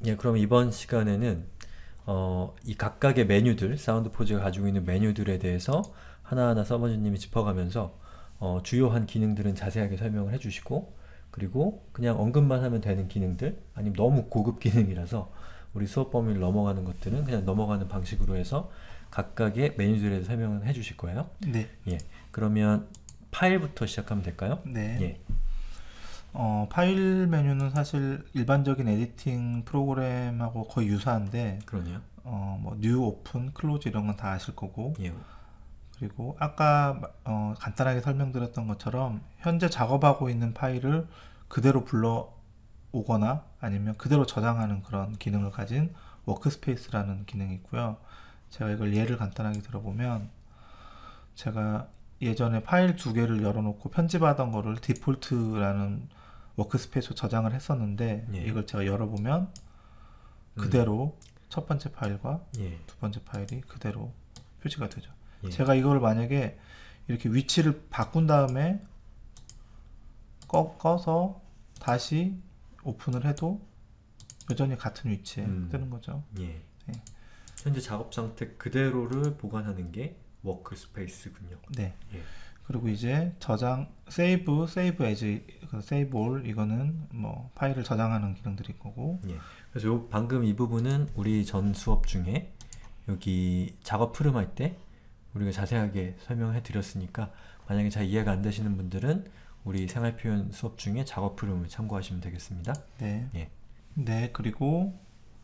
예, 그럼 이번 시간에는 이 각각의 메뉴들, 사운드포즈가 가지고 있는 메뉴들에 대해서 하나하나 서버진님이 짚어가면서 주요한 기능들은 자세하게 설명을 해주시고, 그리고 그냥 언급만 하면 되는 기능들, 아니면 너무 고급 기능이라서 우리 수업 범위를 넘어가는 것들은 그냥 넘어가는 방식으로 해서 각각의 메뉴들에 대해서 설명을 해주실 거예요. 네. 예, 그러면 파일부터 시작하면 될까요? 네. 예, 파일 메뉴는 사실 일반적인 에디팅 프로그램하고 거의 유사한데, 그러네요. 뭐 뉴, 오픈, 클로즈 이런 건 다 아실 거고, 예, 그리고 아까 간단하게 설명드렸던 것처럼 현재 작업하고 있는 파일을 그대로 불러오거나 아니면 그대로 저장하는 그런 기능을 가진 워크스페이스라는 기능이 있고요. 제가 이걸 예를 간단하게 들어보면, 제가 예전에 파일 두 개를 열어놓고 편집하던 거를 디폴트라는 워크스페이스로 저장을 했었는데, 예. 이걸 제가 열어보면 그대로 첫 번째 파일과 예, 두 번째 파일이 그대로 표시가 되죠. 예. 제가 이걸 만약에 이렇게 위치를 바꾼 다음에 꺼서 다시 오픈을 해도 여전히 같은 위치에 뜨는 거죠. 예. 네. 현재 작업 상태 그대로를 보관하는 게 워크스페이스군요. 네. 예. 그리고 이제 저장, 세이브 에즈, 세이브 올, 이거는 뭐 파일을 저장하는 기능들이 거고. 예. 그래서 방금 이 부분은 우리 전 수업 중에 여기 작업 흐름 할 때 우리가 자세하게 설명해 드렸으니까, 만약에 잘 이해가 안 되시는 분들은 우리 생활표현 수업 중에 작업 흐름을 참고하시면 되겠습니다. 네. 예. 네, 그리고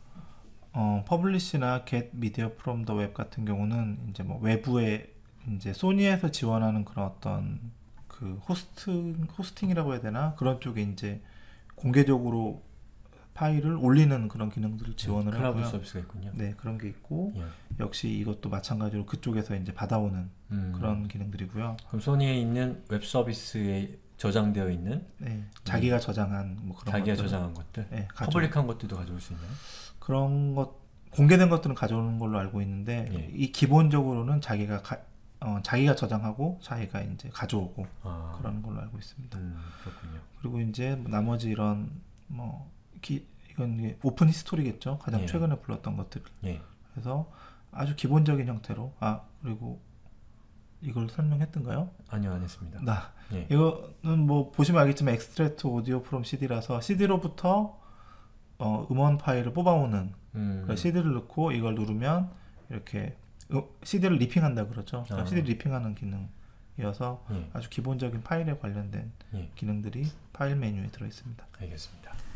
퍼블리시나 get media from the web 같은 경우는 이제 뭐 외부에 이제 소니에서 지원하는 그런 어떤 그 호스팅이라고 해야 되나? 그런 쪽에 이제 공개적으로 파일을 올리는 그런 기능들을 지원을 클라우드 하고요. 서비스가 있군요. 네, 그런 게 있고, 예. 역시 이것도 마찬가지로 그쪽에서 이제 받아오는 그런 기능들이고요. 그럼 소니에 있는 웹 서비스에 저장되어 있는 네, 자기가 저장한 뭐 그런 자기가 것들을, 저장한 것들, 네, 퍼블릭한 것들도 가져올 수 있나요? 그런 것, 공개된 것들은 가져오는 걸로 알고 있는데, 예. 이 기본적으로는 자기가 저장하고 자기가 이제 가져오고 그런 걸로 알고 있습니다. 그렇군요. 그리고 이제 뭐 나머지 이런 뭐 이건 이제 오픈 히스토리겠죠. 가장 예. 최근에 불렀던 것들. 예. 그래서 아주 기본적인 형태로, 그리고 이걸 설명했던가요? 아니요, 안 했습니다. 예. 이거는 뭐 보시면 알겠지만 엑스트랙트 오디오 프롬 CD라서 CD로부터 음원 파일을 뽑아오는, CD를 넣고 이걸 누르면 이렇게 CD를 리핑한다 그러죠. CD 리핑하는 기능이어서 예. 아주 기본적인 파일에 관련된 예. 기능들이 파일 메뉴에 들어 있습니다. 알겠습니다.